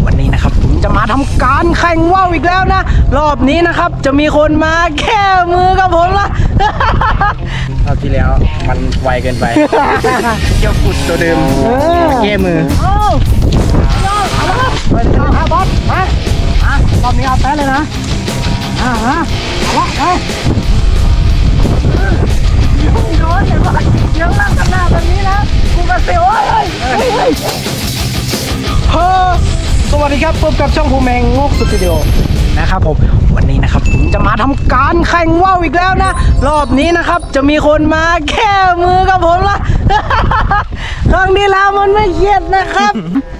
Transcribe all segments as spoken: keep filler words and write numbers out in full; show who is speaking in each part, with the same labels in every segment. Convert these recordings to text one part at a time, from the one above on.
Speaker 1: วันนี้นะครับผมจะมาทำการแข่งว่าวอีกแล้วนะรอบนี้นะครับจะมีคนมาแก้มือกับผมละ
Speaker 2: รอบที่แล้วมันไวเกินไปเกี่ยวกุดตัวเดิมแก้มือ
Speaker 1: เอาเอาละครับไปเลยครับบอสมารอบนี้เอาแพ้เลยนะอ่าฮะเอาละไปยุ่งโดนเลยว่าเดี๋ยวนั่งกันหน้าแบบนี้นะกูกระเสียวเลยเฮ้ยเฮ้ยเฮ้อสวัสดีครับพบกับช่องภูมิแมงงกสตูดิโอนะครับผมวันนี้นะครับผมจะมาทำการแข่งว่าวอีกแล้วนะรอบนี้นะครับจะมีคนมาแก้มือกับผมละครั้งนี้แล้วมันไม่เครียดนะครับ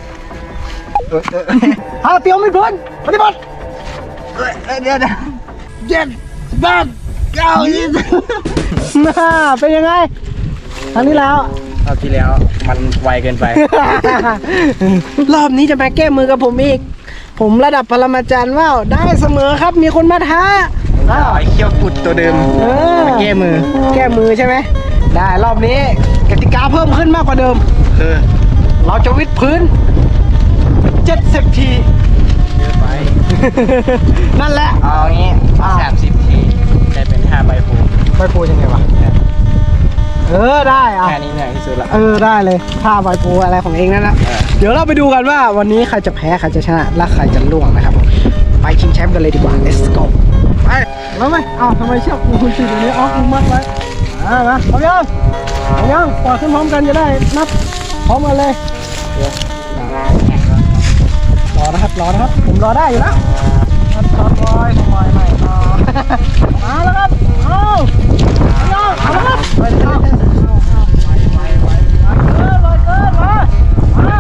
Speaker 1: เอาเตียวไม่พ้นปฏิบัติเดี๋ยวเดี๋ยวเจ็ดแปดเก้ายี่สิบน่าเป็นยังไงครั้งนี้แล้ว
Speaker 2: รอบที่แล้วมันไวเกินไป
Speaker 1: รอบนี้จะมาแก้มือกับผมอีกผมระดับปรมาจารย์ว่าวได้เสมอครับมีคนมาท้า
Speaker 2: ไอ้เขี้ยวกุดตัวเดิมแก้มือ
Speaker 1: แก้มือใช่ไหมได้รอบนี้กติกาเพิ่มขึ้นมากกว่าเดิม
Speaker 2: คือ
Speaker 1: เราจะวิดพื้นเจ็ดสิบที
Speaker 2: เยอะไป
Speaker 1: นั่นแหละ
Speaker 2: เอางี้สามสิบทีได้เป็นท่าใบโพ
Speaker 1: ใบโพยังไงวะเออได้อะ
Speaker 2: แค่นี้เหนื่อยที่สุดละ
Speaker 1: เออได้เลยท่าใบโพอะไรของเองนั่นนะเดี๋ยวเราไปดูกันว่าวันนี้ใครจะแพ้ใครจะชนะและใครจะล่วงนะครับไปชิงแชมป์กันเลยดีกว่า let's go ไปแล้วไหมอ้าวทำไมเชือกกูคุณติดอย่างนี้อ๋อคุณมัดไว้อ่ามาพร้อมยังพร้อมยังปล่อยขึ้นพร้อมกันจะได้นับพร้อมกันเลยรอนะครับรอนะครับผมรอได้อยู่แล้วทำทำไว้ทำไมไม่ต่อมาแล้วครับเอาเอาเอาแล้วครับไปเลยครับไปไปไปเกินเลยเกินมามา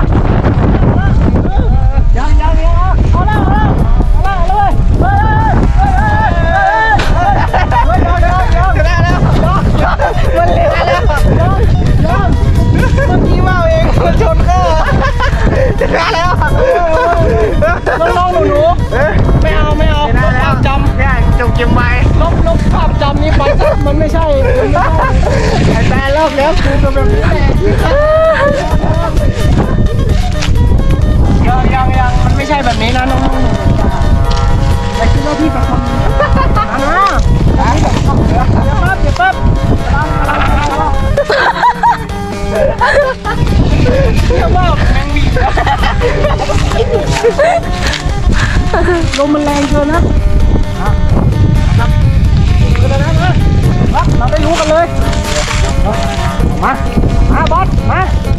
Speaker 1: ยังยังยังเอาแล้วเอาแล้วเอาแล้วเลยเฮ้ยเฮ้ยเฮ้ยเฮ้ยยังยังยังชนะแล้วมันเร็วแล้วยังยังเมื่อกี้ว่าเองมันชนก็ชนะแล้วน้องๆหนูๆไม่เอาไม่เอาลบภาพจำ
Speaker 2: เนี่ยจงเก็บไว้
Speaker 1: ลบลบภาพจำนี้ไปมันไม่ใช่ไอ้แฟนเลิกแล้วคือตัวแบบนี้แหละยังยังยังมันไม่ใช่แบบนี้นะน้องๆแต่คิดว่าพี่เป็นคนนะนะเดี๋ยวปั๊บเดี๋ยวปั๊บเดี๋ยวปั๊บเดี๋ยวปั๊บแมงวีลมมันแรงเกินนะครับก็ได้นะมาเราได้รู้กันเลยมามาบอสมา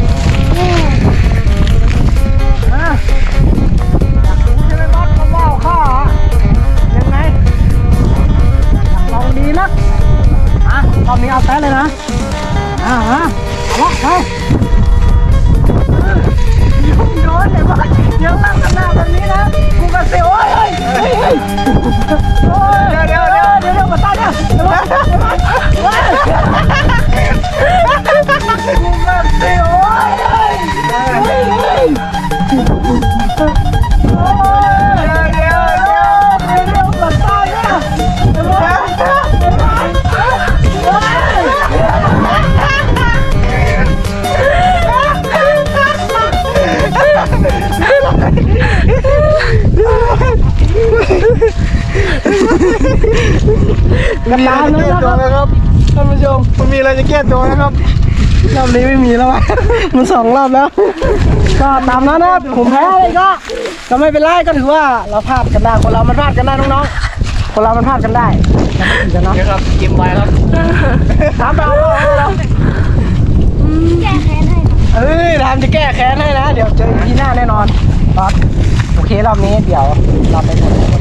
Speaker 1: มาอยากรู้ใช่ไหมบอสเขาว่าข้ายังไงอยากลองดีนะอ่ะรอบนี้เอาแท้เลยนะอ่าฮะเอาละไปยุ่งโดนเลยว่าเดี๋ยวนั่งกันหน้าแบบนี้นะกูกระเสียวเฮ้ยเฮ้ยเฮ้ยเดี๋ยวเดี๋ยวเดี๋ยวเดี๋ยวเดี๋ยวมาตั้งนะเดี๋ยวมาเดี๋ยวมากูกระเสียวเฮ้ยเฮ้ยเฮ้ยเฮ้ยเดี๋ยวเดี๋ยวเดี๋ยวเดี๋ยวมาตั้งนะเดี๋ยวมาเดี๋ยวมากันตามนะครับท่านผู้ชมมันมีอะไรจะแก้ตัวนะครับรอบนี้ไม่มีแล้วมันสองรอบแล้วก็ตามนั้นนะครับผมแพ้เลยก็ก็ไม่เป็นไรก็ถือว่าเราพลาดกันได้คนเรามันพลาดกันได้น้องๆคนเรามันพลาดกันได้จะไม่ผิดกันเนาะ
Speaker 2: ครับเก็บไว้ครับ
Speaker 1: ถามเราเรา
Speaker 3: แก้แค้นให้
Speaker 1: เอ้ยทำจะแก้แค้นให้นะเดี๋ยวเจอที่หน้าแน่นอนครับโอเครอบนี้เดี๋ยวเราไปดูกัน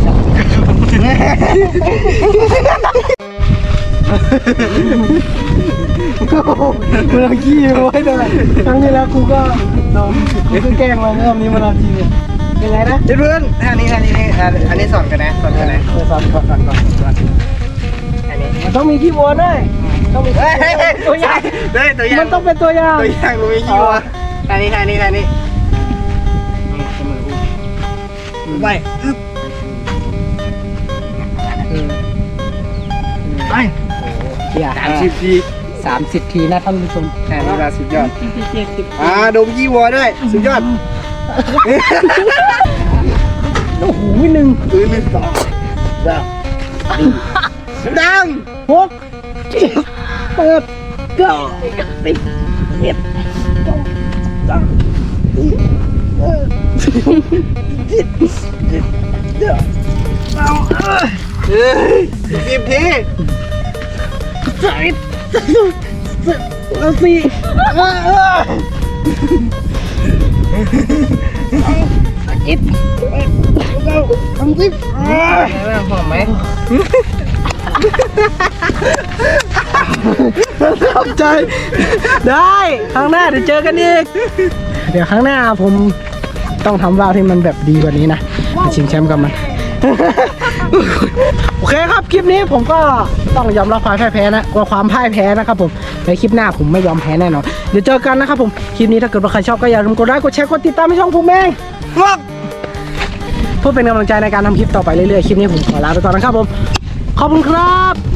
Speaker 1: มันเอาขี้ไว้ด้วยครั้งนี้แล้วกูก็โดนกูก็แกล้งมารอบนี้มันเอาจริงเนี่ยเป็นไงนะ
Speaker 2: เพื่อนอันนี้อันนี้อันนี้สอนกันนะสอนกันนะ
Speaker 1: เออสอนก่อนก่อนก่อนอันนี้มันต้องมีขี้วัวด้วยต้องมีตัวอย่าง
Speaker 2: ด้วยตัวอย่าง
Speaker 1: มันต้องเป็นตัวอย่าง
Speaker 2: ตัวอย่างกูมีขี้วัวอันนี้อันนี้อันนี้ไปไปสามสิบที
Speaker 1: สามสิบทีนะท่านผู้ชม
Speaker 2: อ่านี่ละสุดยอดอ่าดมยี่วัวด้วยสุดยอด
Speaker 1: วิหนึ่ง
Speaker 2: เออหนึ่งสองดังดัง
Speaker 1: หกเจ็ดแปดเก้าสิบเอ็ดสองสามสี่ห้าหกเจ็ดแปดเก้าเอาเอ้ย
Speaker 2: สิบที
Speaker 1: ใส่ใส่ใส่เอาสี่เออเออเจ็ดแปดเก้าสามสิบ
Speaker 2: หอมไหม
Speaker 1: ขอบใจได้ครั้งหน้าเดี๋ยวเจอกันอีกเดี๋ยวครั้งหน้าผมต้องทำว่าวที่มันแบบดีกว่านี้นะไปชิงแชมป์กับมัน โอเคครับคลิปนี้ผมก็ต้องยอมรับความพ่ายแพ้นะว่าความพ่ายแพ้นะครับผมในคลิปหน้าผมไม่ยอมแพ้แน่นอนเดี๋ยวเจอกันนะครับผมคลิปนี้ถ้าเกิดว่าใครชอบก็อย่าลืมกดไลค์กดแชร์กดติดตามให้ช่องผมเองเพื่อเป็นกำลังใจในการทำคลิปต่อไปเรื่อยๆคลิปนี้ผมขอลาไปก่อนนะครับผมขอบคุณครับ